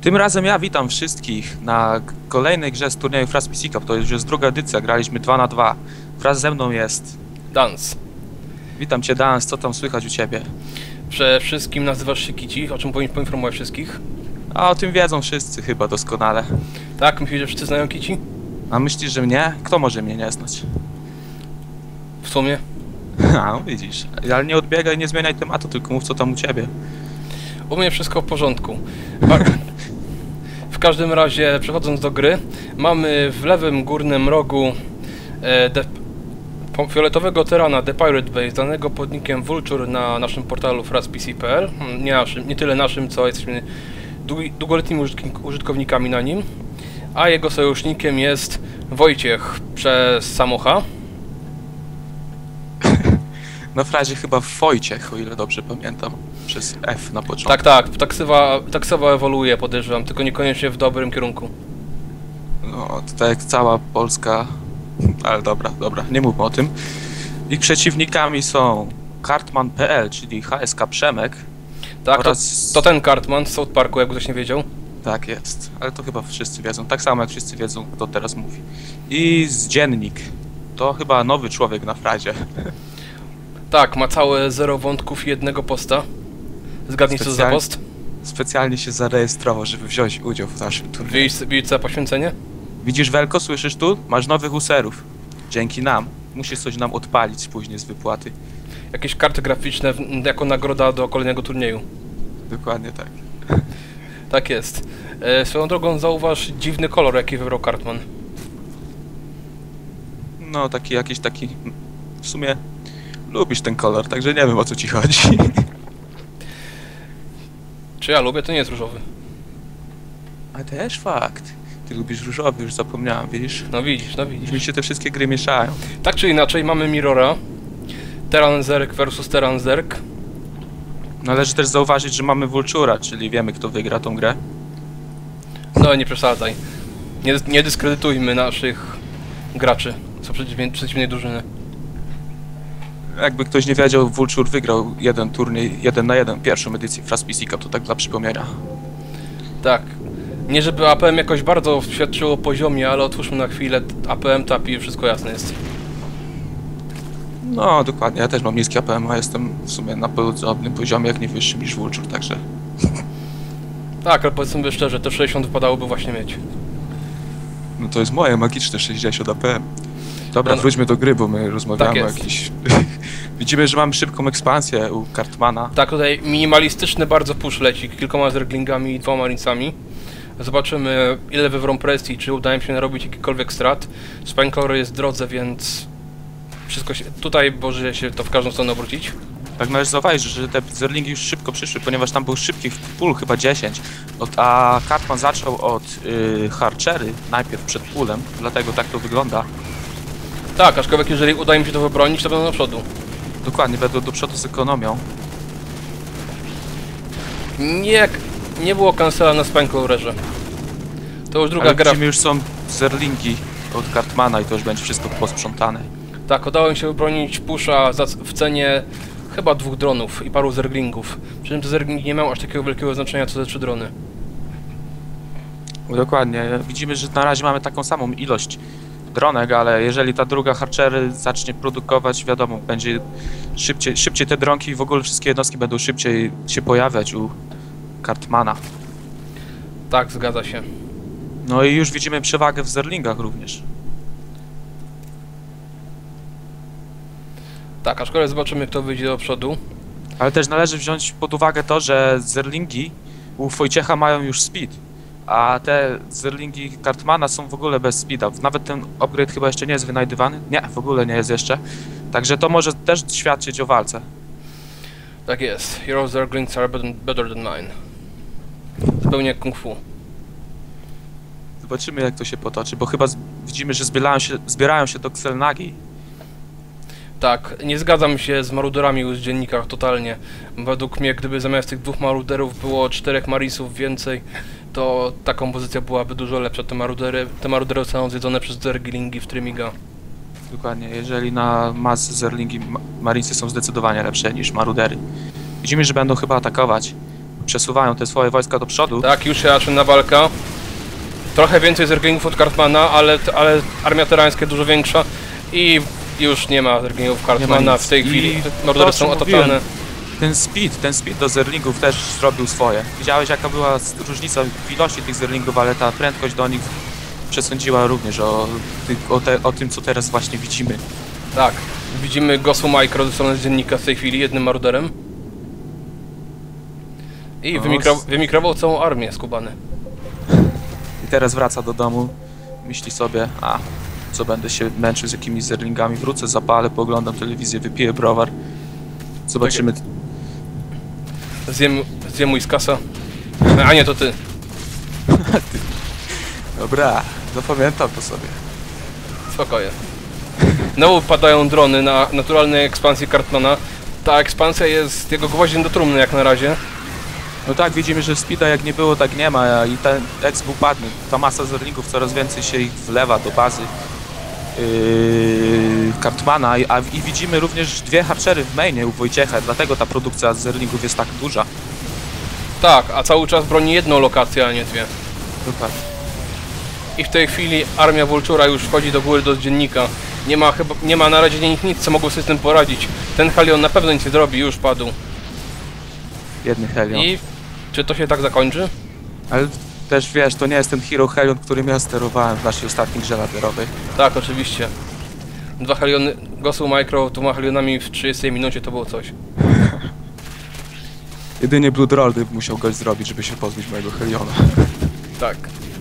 Tym razem ja witam wszystkich na kolejnej grze z turnieju Fraz PC Cup. To już jest druga edycja, graliśmy 2 na 2. Wraz ze mną jest Dans. Witam cię, Dans, co tam słychać u ciebie? Przede wszystkim nazywasz się Kici, o czym powinien poinformować wszystkich. A o tym wiedzą wszyscy chyba doskonale. Tak, myślisz, że wszyscy znają Kici? A myślisz, że mnie? Kto może mnie nie znać? W sumie? A, widzisz. Ale nie odbiegaj, nie zmieniaj tematu, tylko mów co tam u ciebie. U mnie wszystko w porządku. W każdym razie, przechodząc do gry, mamy w lewym górnym rogu fioletowego terana The Pirate Base, danego podnikiem Vulture na naszym portalu frazpc.pl. Nie tyle naszym, co jesteśmy długoletnimi użytkownikami na nim. A jego sojusznikiem jest Wojciech przez Samocha. Na frazie chyba Wojciech, o ile dobrze pamiętam, przez F na początku. Tak, taksowa ewoluuje, podejrzewam, tylko niekoniecznie w dobrym kierunku. No, to tak jak cała Polska, ale dobra, nie mówmy o tym. Ich przeciwnikami są Cartman.pl, czyli HSK Przemek. Tak, oraz... to ten Cartman z South Parku, jakby ktoś nie wiedział. Tak jest, ale to chyba wszyscy wiedzą, tak samo jak wszyscy wiedzą, kto teraz mówi. I z Dziennik, to chyba nowy człowiek na frazie. Tak, ma całe 0 wątków i jednego posta. Zgadnij, co za post? Specjalnie się zarejestrował, żeby wziąć udział w naszym turnieju. Widzisz co poświęcenie? Widzisz, Welko, słyszysz tu? Masz nowych userów. Dzięki nam. Musisz coś nam odpalić później z wypłaty. Jakieś karty graficzne jako nagroda do kolejnego turnieju. Dokładnie tak. Tak jest. Swoją drogą zauważ dziwny kolor, jaki wybrał Cartman. No, jakiś taki... W sumie lubisz ten kolor, także nie wiem, o co ci chodzi. Czy ja lubię? To nie jest różowy. A też fakt. Ty lubisz różowy, już zapomniałem, widzisz? No widzisz. Mi się te wszystkie gry mieszają. Tak czy inaczej, mamy Mirrora. Terran Zerg versus Terran Zerg. Należy też zauważyć, że mamy Vultura, czyli wiemy, kto wygra tą grę. No nie przesadzaj. Nie dyskredytujmy naszych graczy, co przeciwnej drużyny. Jakby ktoś nie wiedział, Vulture wygrał jeden turniej 1 na 1, pierwszą edycję Fraz PC Cup, to tak dla przypomnienia. Tak. Nie żeby APM jakoś bardzo świadczyło o poziomie, ale otwórzmy na chwilę APM tap i wszystko jasne jest. No, dokładnie, ja też mam niski APM, a jestem w sumie na podobnym poziomie, jak nie wyższym niż Vulture, także... Tak, ale powiedzmy szczerze, te 60 wypadałoby właśnie mieć. No to jest moje magiczne 60 APM. Dobra, no. Wróćmy do gry, bo my rozmawiamy Tak o jest. jakiejś... Widzimy, że mamy szybką ekspansję u Cartmana. Tak, tutaj minimalistyczny bardzo push leci, kilkoma zerglingami i 2 marinesami. Zobaczymy, ile wywrą presji, czy uda im się narobić jakikolwiek strat. Spineclaw jest w drodze, więc... Wszystko się... Tutaj może się to w każdą stronę obrócić. Tak należy zauważyć, że te zerlingi już szybko przyszły, ponieważ tam był szybkich pól, chyba 10. A Cartman zaczął od Harchery najpierw przed pulem, dlatego tak to wygląda. Tak, aczkolwiek jeżeli uda im się to wybronić, to będą do przodu. Dokładnie, będą do przodu z ekonomią. Nie było cancela na Spineclawerze. To już druga gra. Widzimy, już są zerlingi od Cartmana i to już będzie wszystko posprzątane. Tak, udało im się wybronić pusha w cenie chyba 2 dronów i paru zerglingów. Przy czym te zerglingi nie mają aż takiego wielkiego znaczenia co te 3 drony. Dokładnie, widzimy, że na razie mamy taką samą ilość dronek, ale jeżeli ta druga Harchery zacznie produkować, wiadomo, będzie szybciej te dronki i w ogóle wszystkie jednostki będą szybciej się pojawiać u Cartmana. Tak, zgadza się. No i już widzimy przewagę w zerlingach również. Tak, aczkolwiek zobaczymy, kto wyjdzie do przodu. Ale też należy wziąć pod uwagę to, że zerlingi u Wojciecha mają już speed, a te zerlingi Cartmana są w ogóle bez speeda. Nawet ten upgrade chyba jeszcze nie jest wynajdywany. Nie, w ogóle nie jest jeszcze. Także to może też świadczyć o walce. Tak jest. Your zerglings are better than mine. Zupełnie jak kung fu. Zobaczymy, jak to się potoczy, bo chyba widzimy, że zbierają się do Xel'Nagi. Tak, nie zgadzam się z maruderami z dziennikach totalnie. Według mnie, gdyby zamiast tych 2 maruderów było 4 marisów więcej, to ta kompozycja byłaby dużo lepsza. Te marudery zostaną zjedzone przez zerglingi w Trymiga. Dokładnie, jeżeli na mas zerlingi marinesy są zdecydowanie lepsze niż marudery. Widzimy, że będą chyba atakować. przesuwają te swoje wojska do przodu. Tak, już się zaczyna walka. Trochę więcej zerglingów od Cartmana, ale armia terańska dużo większa i już nie ma zerglingów Cartmana w tej chwili. Mordery są otaczane. Ten speed do zerlingów też zrobił swoje. Widziałeś, jaka była różnica w ilości tych zerlingów, ale ta prędkość do nich przesądziła również o tym, co teraz właśnie widzimy. Tak, widzimy Gosu Micro ze strony dziennika w tej chwili, jednym maruderem. I wymikrował całą armię skubany. I teraz wraca do domu, myśli sobie, co będę się męczył z jakimiś zerlingami, wrócę, zapalę, pooglądam telewizję, wypiję browar. Zobaczymy. Zjem mój z kasa. A nie, to ty. Dobra, zapamiętam to sobie. Spokojnie. Znowu padają drony na naturalnej ekspansji Cartmana. Ta ekspansja jest jego gwoździem do trumny jak na razie. No tak, widzimy, że speeda jak nie było, tak nie ma i ten exp upadnie. Ta masa zerlingów, coraz więcej się ich wlewa do bazy Cartmana i widzimy również 2 harchery w mainie u Wojciecha, dlatego ta produkcja zerlingów jest tak duża. Tak, a cały czas broni jedną lokację, a nie 2. Dokładnie. I w tej chwili armia Vultura już wchodzi do góry do dziennika. Nie ma na razie nic, co mogło sobie z tym poradzić. Ten Helion na pewno nic nie zrobi, już padł. Jedny Helion. I czy to się tak zakończy? Ale też wiesz, to nie jest ten Hero Helion, którym ja sterowałem w naszej ostatniej grze laterowej. Tak, oczywiście. 2 Heliony, Gosu Micro 2 Helionami w 30 minucie to było coś. Jedynie Blood Roldy musiał gość zrobić, żeby się pozbyć mojego Heliona. Tak.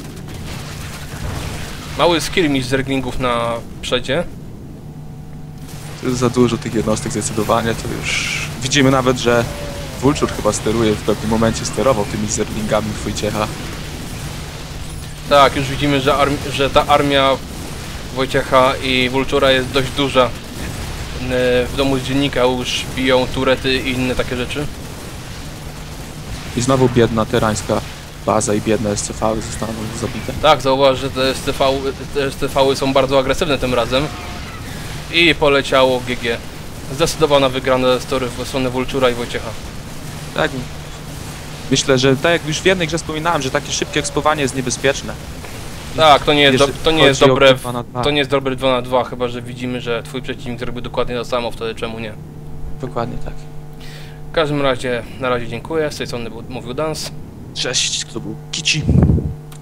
Mały skirmish zerglingów na przedzie. To jest za dużo tych jednostek zdecydowanie, to już... Widzimy nawet, że Vulture chyba steruje, w pewnym momencie sterował tymi zerlingami Wojciecha. Tak, już widzimy, że ta armia Wojciecha i Vultura jest dość duża. W domu z dziennika już biją turety i inne takie rzeczy. I znowu biedna terańska baza i biedne SCV-y zostaną zabite. Tak, zauważ, że te SCV-y są bardzo agresywne tym razem. I poleciało GG. Zdecydowana wygrana ze strony Vultura i Wojciecha. Tak. Myślę, że tak jak już w jednej grze wspominałem, że takie szybkie ekspowanie jest niebezpieczne. Tak, to nie jest dobre 2 na 2, chyba że widzimy, że twój przeciwnik zrobił dokładnie to samo, wtedy czemu nie? Dokładnie tak. W każdym razie, na razie dziękuję, z tej strony mówił Dans. Cześć, to był Kici.